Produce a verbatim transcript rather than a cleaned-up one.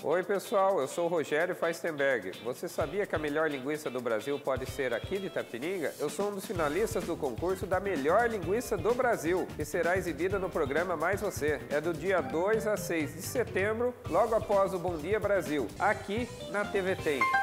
Oi pessoal, eu sou o Rogério Feistenberg. Você sabia que a melhor linguiça do Brasil pode ser aqui de Itapetininga? Eu sou um dos finalistas do concurso da melhor linguiça do Brasil, que será exibida no programa Mais Você. É do dia dois a seis de setembro, logo após o Bom Dia Brasil, aqui na T V Tem.